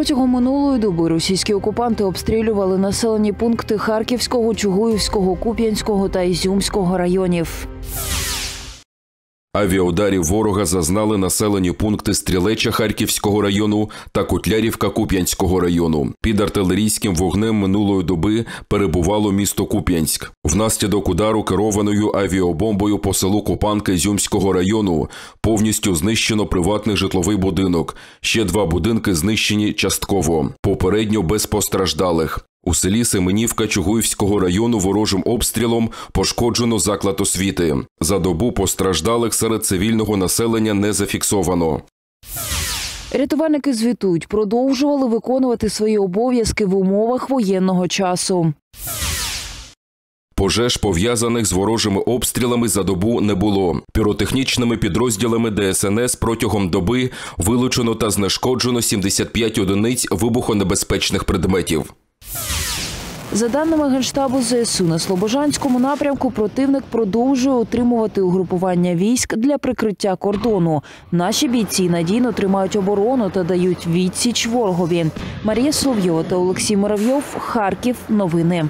Протягом минулої доби російські окупанти обстрілювали населені пункти Харківського, Чугуївського, Куп'янського та Ізюмського районів. Авіаударів ворога зазнали населені пункти Стрілеча Харківського району та Котлярівка Куп'янського району. Під артилерійським вогнем минулої доби перебувало місто Куп'янськ. Внаслідок удару керованою авіабомбою по селу Купанка Ізюмського району повністю знищено приватний житловий будинок. Ще 2 будинки знищені частково. Попередньо без постраждалих. У селі Семенівка Чугуївського району ворожим обстрілом пошкоджено заклад освіти. За добу постраждалих серед цивільного населення не зафіксовано. Рятувальники звітують, продовжували виконувати свої обов'язки в умовах воєнного часу. Пожеж, пов'язаних з ворожими обстрілами, за добу не було. Піротехнічними підрозділами ДСНС протягом доби вилучено та знешкоджено 75 одиниць вибухонебезпечних предметів. За даними Генштабу ЗСУ, на Слобожанському напрямку противник продовжує утримувати угрупування військ для прикриття кордону. Наші бійці надійно тримають оборону та дають відсіч ворогові. Марія Соловйова та Олексій Муравйов. Харків. Новини.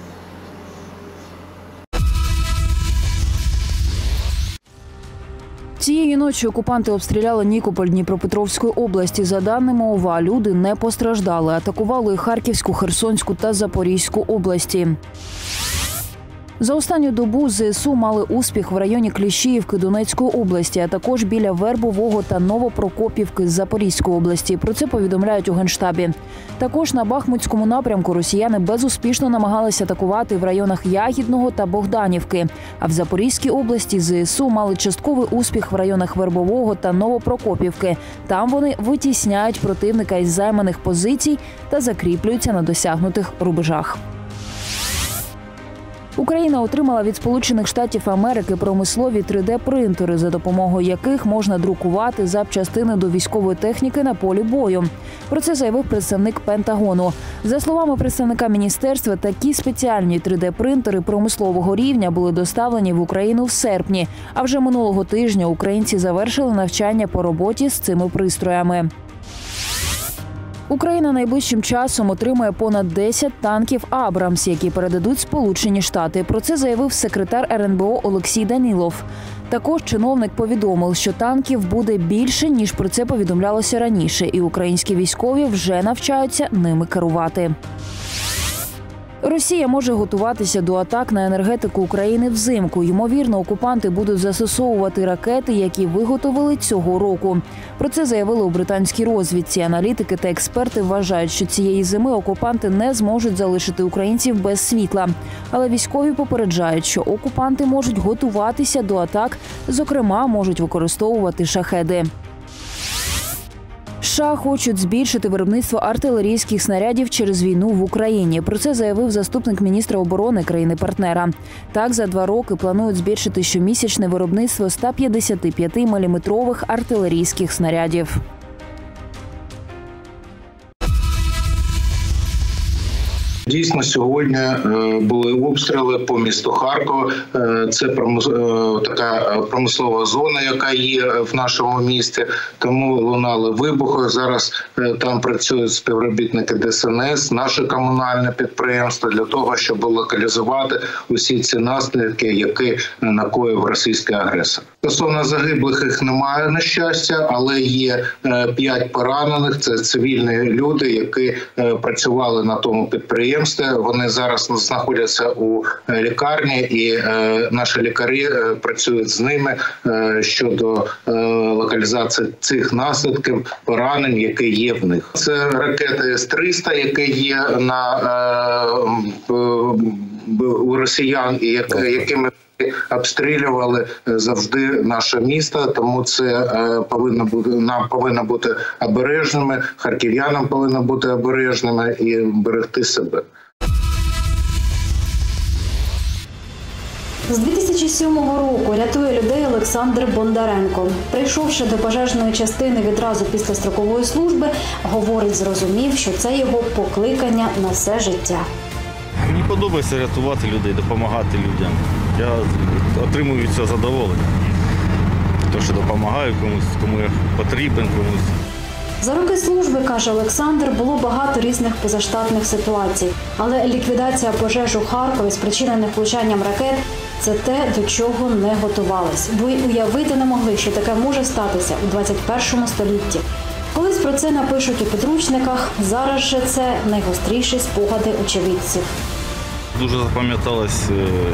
Цієї ночі окупанти обстріляли Нікополь Дніпропетровської області. За даними ОВА, люди не постраждали. Атакували Харківську, Херсонську та Запорізьку області. За останню добу ЗСУ мали успіх в районі Кліщіївки Донецької області, а також біля Вербового та Новопрокопівки Запорізької області. Про це повідомляють у Генштабі. Також на Бахмутському напрямку росіяни безуспішно намагалися атакувати в районах Ягідного та Богданівки. А в Запорізькій області ЗСУ мали частковий успіх в районах Вербового та Новопрокопівки. Там вони витісняють противника із займаних позицій та закріплюються на досягнутих рубежах. Україна отримала від Сполучених Штатів Америки промислові 3D-принтери, за допомогою яких можна друкувати запчастини до військової техніки на полі бою. Про це заявив представник Пентагону. За словами представника міністерства, такі спеціальні 3D-принтери промислового рівня були доставлені в Україну в серпні. А вже минулого тижня українці завершили навчання по роботі з цими пристроями. Україна найближчим часом отримає понад 10 танків «Абрамс», які передадуть Сполучені Штати. Про це заявив секретар РНБО Олексій Данілов. Також чиновник повідомив, що танків буде більше, ніж про це повідомлялося раніше, і українські військові вже навчаються ними керувати. Росія може готуватися до атак на енергетику України взимку. Ймовірно, окупанти будуть застосовувати ракети, які виготовили цього року. Про це заявили у британській розвідці. Аналітики та експерти вважають, що цієї зими окупанти не зможуть залишити українців без світла. Але військові попереджають, що окупанти можуть готуватися до атак, зокрема, можуть використовувати шахеди. США хочуть збільшити виробництво артилерійських снарядів через війну в Україні. Про це заявив заступник міністра оборони країни-партнера. Так, за 2 роки планують збільшити щомісячне виробництво 155-мм артилерійських снарядів. Дійсно, сьогодні були обстріли по місту Харкова. Це така промислова зона, яка є в нашому місті. Тому лунали вибухи. Зараз там працюють співробітники ДСНС, наше комунальне підприємство, для того, щоб локалізувати усі ці наслідки, які накоїв російський агресор. Стосовно загиблих їх немає, на щастя, але є 5 поранених. Це цивільні люди, які працювали на тому підприємстві. Вони зараз знаходяться у лікарні, і наші лікарі працюють з ними щодо локалізації цих наслідків поранень, які є в них. Це ракети С-300, які є у росіян, і якими обстрілювали завжди наше місто, тому це нам повинно бути обережними, харків'янам повинно бути обережними і берегти себе. З 2007 року рятує людей Олександр Бондаренко. Прийшовши до пожежної частини відразу після строкової служби, говорить, зрозумів, що це його покликання на все життя. Мені подобається рятувати людей, допомагати людям. Я отримую від цього задоволення. Те, що допомагаю комусь, кому я потрібен комусь. За роки служби, каже Олександр, було багато різних позаштатних ситуацій. Але ліквідація пожеж у Харкові, спричинених влучанням ракет – це те, до чого не готувались. Бо й уявити не могли, що таке може статися у 21 столітті. Колись про це напишуть у підручниках, зараз же це найгостріші спогади очевидців. Дуже запам'яталось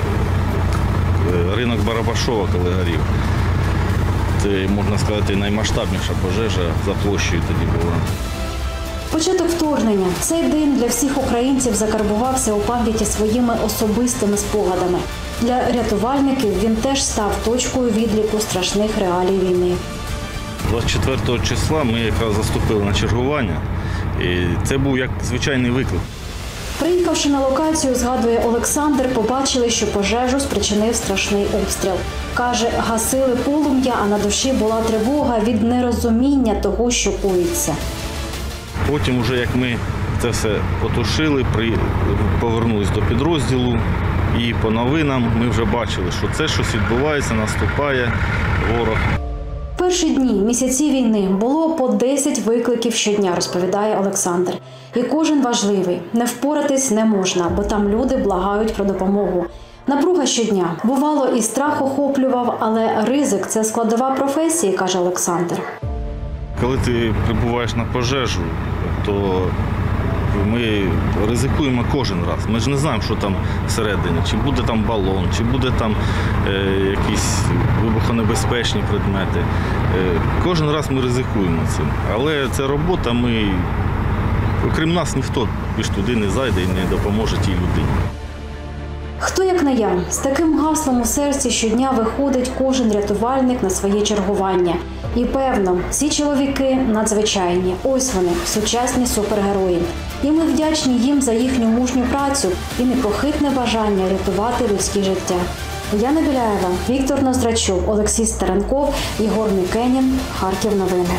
ринок Барабашова, коли горів. Це, можна сказати, наймасштабніша пожежа за площею тоді була. Початок вторгнення. Цей день для всіх українців закарбувався у пам'яті своїми особистими спогадами. Для рятувальників він теж став точкою відліку страшних реалій війни. 24 числа ми якраз заступили на чергування, і це був як звичайний виклик. Приїхавши на локацію, згадує Олександр, побачили, що пожежу спричинив страшний обстріл. Каже, гасили полум'я, а на душі була тривога від нерозуміння того, що коїться. Потім, вже як ми це все потушили, повернулись до підрозділу, і по новинам ми вже бачили, що це щось відбувається, наступає ворог. Перші дні, місяці війни було по 10 викликів щодня, розповідає Олександр. І кожен важливий. Не впоратись не можна, бо там люди благають про допомогу. Напруга щодня. Бувало, і страх охоплював, але ризик – це складова професії, каже Олександр. Коли ти прибуваєш на пожежу, то ми ризикуємо кожен раз. Ми ж не знаємо, що там всередині. Чи буде там балон, чи буде там якісь вибухонебезпечні предмети. Кожен раз ми ризикуємо цим. Але це робота, окрім нас, ніхто більш туди не зайде і не допоможе тій людині. Хто як не я? З таким гаслом у серці щодня виходить кожен рятувальник на своє чергування. І певно, ці чоловіки надзвичайні. Ось вони, сучасні супергерої. І ми вдячні їм за їхню мужню працю і непохитне бажання рятувати людські життя. Яна Біляєва, Віктор Ноздрачов, Олексій Старенков, Єгор Мікенін. Харків новини.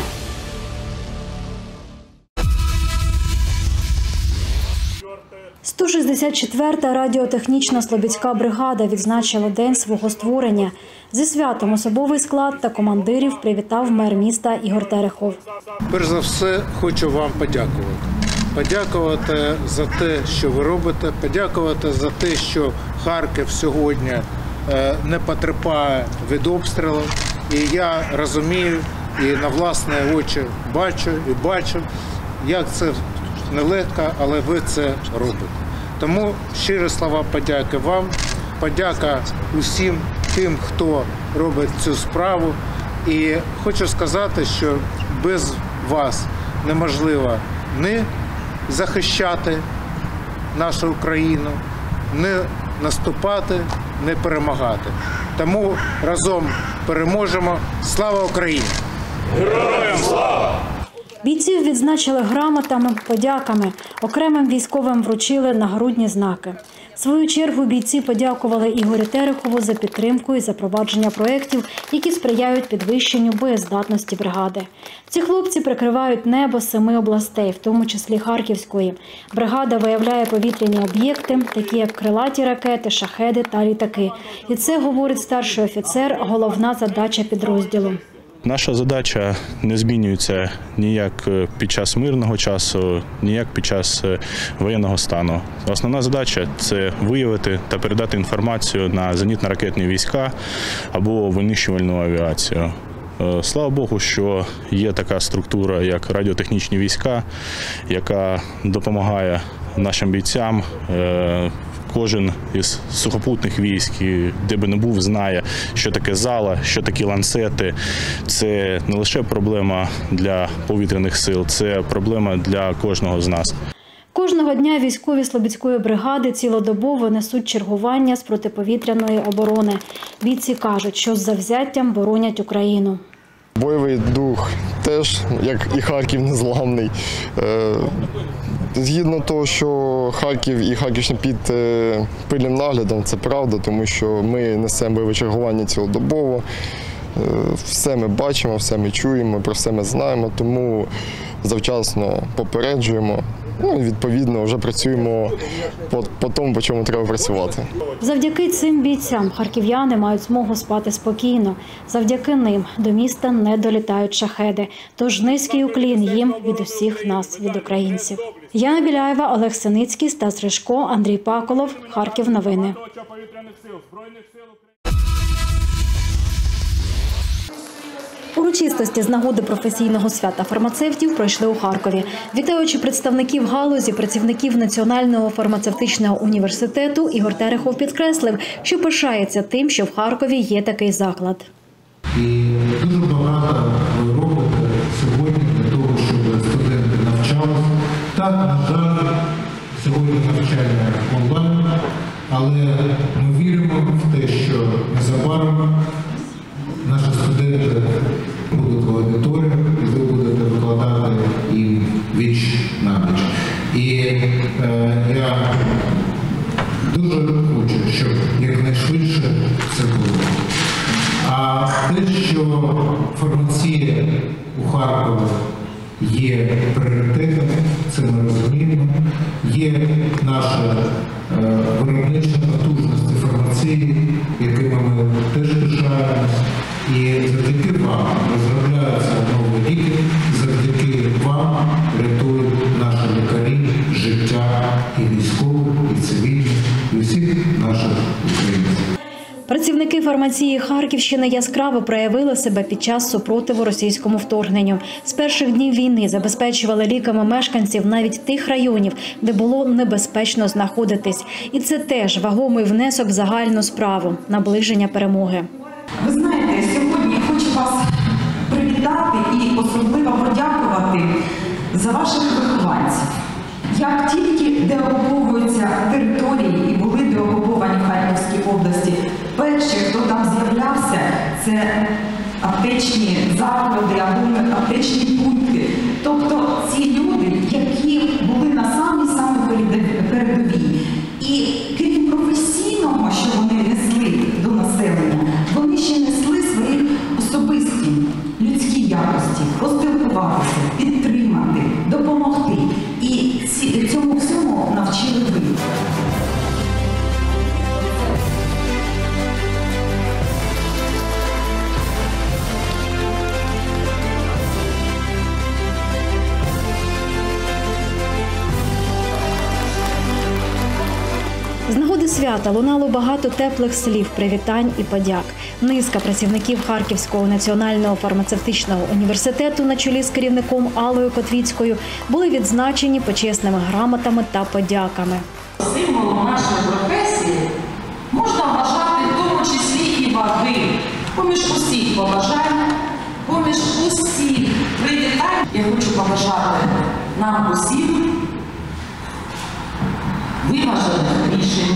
164-та радіотехнічна Слобідська бригада відзначила день свого створення. Зі святом особовий склад та командирів привітав мер міста Ігор Терехов. Перш за все, хочу вам подякувати. Подякувати за те, що ви робите, подякувати за те, що Харків сьогодні не потерпає від обстрілу. І я розумію, і на власні очі бачу, як це нелегко, але ви це робите. Тому щирі слова подяки вам, подяка усім тим, хто робить цю справу. І хочу сказати, що без вас неможливо не захищати нашу Україну, не наступати, не перемагати. Тому разом переможемо. Слава Україні! Героям слава! Бійців відзначили грамотами, подяками. Окремим військовим вручили нагрудні знаки. В свою чергу бійці подякували Ігорю Терехову за підтримку і запровадження проєктів, які сприяють підвищенню боєздатності бригади. Ці хлопці прикривають небо 7 областей, в тому числі Харківської. Бригада виявляє повітряні об'єкти, такі як крилаті ракети, шахеди та літаки. І це, говорить старший офіцер, головна задача підрозділу. Наша задача не змінюється ніяк під час мирного часу, ніяк під час воєнного стану. Основна задача – це виявити та передати інформацію на зенітно-ракетні війська або винищувальну авіацію. Слава Богу, що є така структура, як радіотехнічні війська, яка допомагає нашим бійцям. Кожен із сухопутних військ, де би не був, знає, що таке зала, що такі ланцети. Це не лише проблема для повітряних сил, це проблема для кожного з нас. Кожного дня військові Слобідської бригади цілодобово несуть чергування з протиповітряної оборони. Бійці кажуть, що з завзяттям боронять Україну. Бойовий дух теж, як і Харків, незламний. Згідно того, що Харків і Харківщина під пильним наглядом, це правда, тому що ми несемо бойове чергування цілодобово. Все ми бачимо, все ми чуємо, про все ми знаємо, тому завчасно попереджуємо Ну і відповідно вже працюємо по тому, по чому треба працювати. Завдяки цим бійцям харків'яни мають змогу спати спокійно. Завдяки ним до міста не долітають шахеди. Тож низький уклін їм від усіх нас, від українців. Яна Біляєва, Олег Синицький, Стас Ришко, Андрій Паколов. Харків новини. Урочистості з нагоди професійного свята фармацевтів пройшли у Харкові. Вітаючи представників галузі, працівників Національного фармацевтичного університету, Ігор Терехов підкреслив, що пишається тим, що в Харкові є такий заклад. І дуже багато ви робите сьогодні для того, щоб студенти навчалися. Так, на жаль, сьогодні навчання онлайн, але ми віримо в те, що незабаром наші студенти будуть в аудиторії, і ви будете викладати їм віч-навіч. І я дуже хочу, щоб якнайшвидше це було. А те, що фармація у Харкові є пріоритетом, це ми розуміємо. Є наша виробнича потужності фармації, якими ми теж пишаємось. І завдяки вам розробляються нові ліки, завдяки вам рятують наші лікарі життя і військових, і цивільних, і всіх наших українців. Працівники фармації Харківщини яскраво проявили себе під час супротиву російському вторгненню. З перших днів війни забезпечували ліками мешканців навіть тих районів, де було небезпечно знаходитись. І це теж вагомий внесок в загальну справу – наближення перемоги. Ви знаєте, сьогодні я хочу вас привітати і особливо подякувати за ваших вихованців. Як тільки деокуповуються території і були деокуповані в Харківській області, перші, хто там з'являвся, це аптечні заклади або аптечні пункти. Тобто ці люди, які були на самій передовій. І крім професійного, що вони несли до населення, вони ще несли свої особисті людські якості, поспілкуватися, підтримати, допомогти. І цьому всьому навчили ви. З нагоди свята лунало багато теплих слів, привітань і подяк. Низка працівників Харківського національного фармацевтичного університету на чолі з керівником Аллою Котвіцькою були відзначені почесними грамотами та подяками. Символом нашої професії можна вважати в тому числі і ваги. Поміж усіх побажань, поміж усіх привітань я хочу побажати нам усім виважених рішень.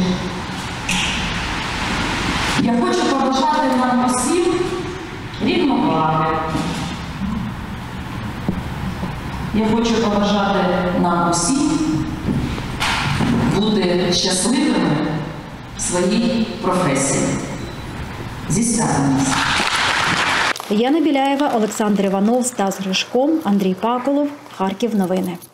Я хочу побажати нам усім рівноваги. Я хочу побажати нам усім бути щасливими в своїй професії. Зі святом нас! Яна Біляєва, Олександр Іванов, Стас Гришко, Андрій Паколов. Харків новини.